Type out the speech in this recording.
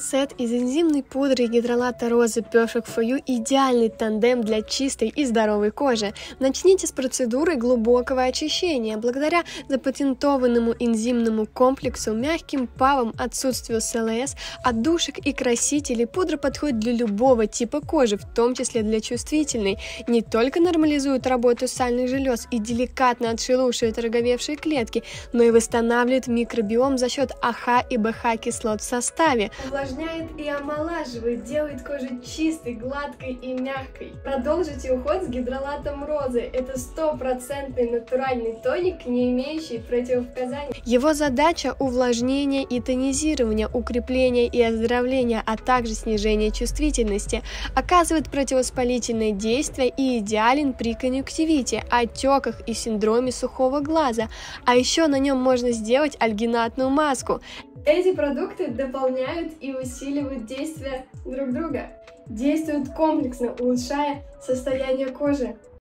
Сет из энзимной пудры и гидролата розы Perfect For You – идеальный тандем для чистой и здоровой кожи. Начните с процедуры глубокого очищения. Благодаря запатентованному энзимному комплексу, мягким павам, отсутствию СЛС, отдушек и красителей, пудра подходит для любого типа кожи, в том числе для чувствительной. Не только нормализует работу сальных желез и деликатно отшелушивает роговевшие клетки, но и восстанавливает микробиом за счет АХ и БХ кислот в составе. Увлажняет и омолаживает, делает кожу чистой, гладкой и мягкой. Продолжите уход с гидролатом розы. Это 100% натуральный тоник, не имеющий противопоказаний. Его задача – увлажнение и тонизирование, укрепление и оздоровление, а также снижение чувствительности. Оказывает противовоспалительное действие и идеален при конъюнктивите, отеках и синдроме сухого глаза. А еще на нем можно сделать альгинатную маску. Эти продукты дополняют и усиливают действие друг друга, действуют комплексно, улучшая состояние кожи.